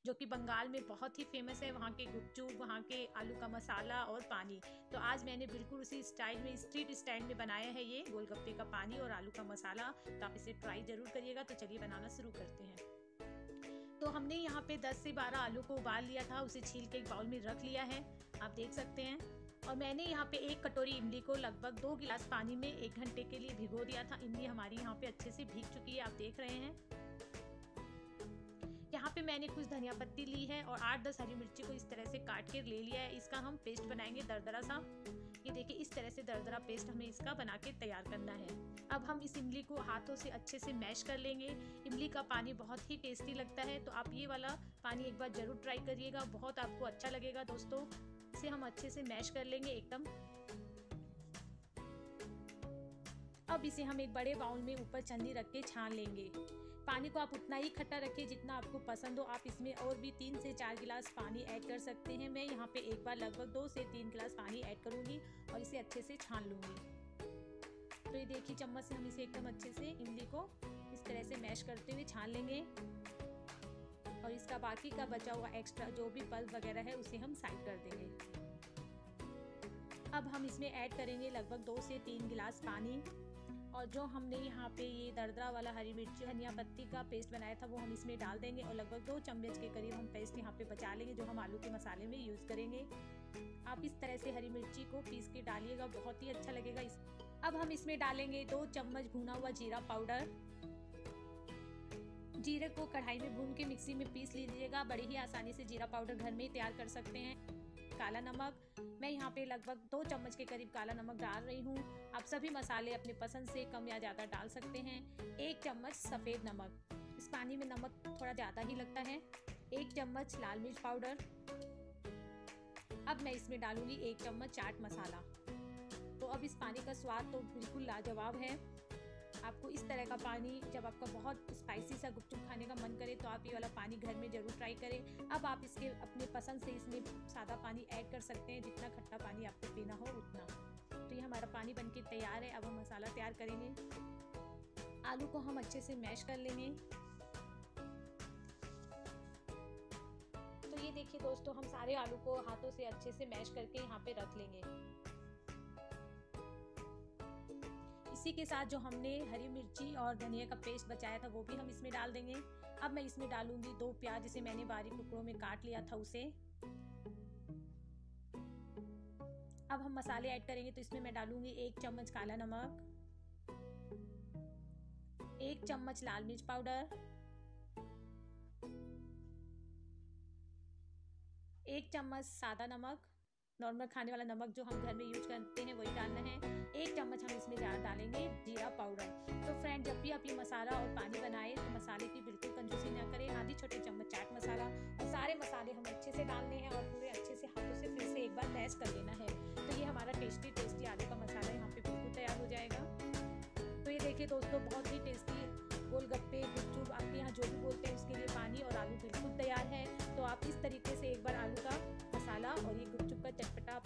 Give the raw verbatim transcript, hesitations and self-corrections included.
जो कि बंगाल में बहुत ही फेमस है। वहाँ के गुपचुप, वहाँ के आलू का मसाला और पानी। तो आज मैंने बिल्कुल उसी स्टाइल में, स्ट्रीट स्टाइल में बनाया है ये गोलगप्पे का पानी और आलू का मसाला। तो आप इसे ट्राई ज़रूर करिएगा। तो चलिए बनाना शुरू करते हैं। तो हमने यहाँ पे दस से बारह आलू को उबाल लिया था, उसे छील के एक बाउल में रख लिया है, आप देख सकते हैं। और मैंने यहाँ पे एक कटोरी इमली को लगभग दो गिलास पानी में एक घंटे के लिए भिगो दिया था। इमली हमारी यहाँ पे अच्छे से भीग चुकी है, आप देख रहे हैं। यहाँ पे मैंने कुछ धनिया पत्ती ली है और आठ दस हरी मिर्ची को इस तरह से काट के ले लिया है। इसका हम पेस्ट बनाएंगे दरदरा सा। ये देखिए, इस तरह से दरदरा पेस्ट हमें इसका बना के तैयार करना है। अब हम इस इमली को हाथों से अच्छे से मैश कर लेंगे। इमली का पानी बहुत ही टेस्टी लगता है, तो आप ये वाला पानी एक बार जरूर ट्राई करिएगा, बहुत आपको अच्छा लगेगा दोस्तों। इसे हम अच्छे से मैश कर लेंगे एकदम। अब इसे हम एक बड़े बाउल में ऊपर छन्नी रख के छान लेंगे। पानी को आप उतना ही खट्टा रखिए जितना आपको पसंद हो। आप इसमें और भी तीन से चार गिलास पानी ऐड कर सकते हैं। मैं यहाँ पे एक बार लगभग दो से तीन गिलास पानी ऐड करूँगी और इसे अच्छे से छान लूँगी। तो ये देखिए, चम्मच से हम इसे एकदम अच्छे से इमली को इस तरह से मैश करते हुए छान लेंगे। और इसका बाकी का बचा हुआ एक्स्ट्रा जो भी पल्प वगैरह है उसे हम साइड कर देंगे। अब हम इसमें ऐड करेंगे लगभग दो से तीन गिलास पानी। और जो हमने यहाँ पे ये दरदरा वाला हरी मिर्ची, धनिया पत्ती का पेस्ट बनाया था वो हम इसमें डाल देंगे। और लगभग दो चम्मच के करीब हम पेस्ट यहाँ पे बचा लेंगे, जो हम आलू के मसाले में यूज़ करेंगे। आप इस तरह से हरी मिर्ची को पीस के डालिएगा, बहुत ही अच्छा लगेगा इस। अब हम इसमें डालेंगे दो चम्मच भुना हुआ जीरा पाउडर। जीरे को कढ़ाई में भून के मिक्सी में पीस लीजिएगा, बड़ी ही आसानी से जीरा पाउडर घर में ही तैयार कर सकते हैं। काला नमक, मैं यहाँ पे लगभग दो चम्मच के करीब काला नमक डाल रही हूँ। आप सभी मसाले अपने पसंद से कम या ज़्यादा डाल सकते हैं। एक चम्मच सफ़ेद नमक, इस पानी में नमक थोड़ा ज़्यादा ही लगता है। एक चम्मच लाल मिर्च पाउडर। अब मैं इसमें डालूंगी एक चम्मच चाट मसाला। तो अब इस पानी का स्वाद तो बिल्कुल लाजवाब है। आपको इस तरह का पानी, जब आपका बहुत स्पाइसी सा गुपचुप खाने का मन करे तो आप ये वाला पानी घर में ज़रूर ट्राई करें। अब आप इसके अपने पसंद से इसमें सादा पानी ऐड कर सकते हैं, जितना खट्टा पानी आपको पीना हो उतना। तो ये हमारा पानी बनके तैयार है। अब हम मसाला तैयार करेंगे। आलू को हम अच्छे से मैश कर लेंगे। तो ये देखिए दोस्तों, हम सारे आलू को हाथों से अच्छे से मैश करके यहाँ पे रख लेंगे। इसी के साथ जो हमने हरी मिर्ची और धनिया का पेस्ट बचाया था वो भी हम इसमें डाल देंगे। अब मैं इसमें डालूंगी दो प्याज, जिसे मैंने बारीक टुकड़ों में काट लिया था उसे। अब हम मसाले ऐड करेंगे। तो इसमें मैं डालूंगी एक चम्मच काला नमक, एक चम्मच लाल मिर्च पाउडर, एक चम्मच सादा नमक, नॉर्मल खाने वाला नमक जो हम घर में यूज करते हैं वही डालना है। एक चम्मच हम इसमें जार डालेंगे जीरा पाउडर। तो फ्रेंड, जब भी आप ये मसाला और पानी बनाएं तो मसाले की बिल्कुल कंजूसी ना करें। आधी छोटे चम्मच चाट मसाला, और सारे मसाले हमें अच्छे से डालने हैं और पूरे अच्छे से हाथों से फिर से एक बार मैश कर लेना है। तो ये हमारा टेस्टी टेस्टी आलू का मसाला यहाँ पे बिल्कुल तैयार हो जाएगा। तो ये देखिए दोस्तों, बहुत ही टेस्टी गोलगप्पे, गुपचुप, आपके यहाँ जो भी बोलते हैं उसके लिए पानी और आलू बिल्कुल तैयार है। तो आप इस तरीके से एक बार आलू का मसाला और ये गुपचुप का चटपटा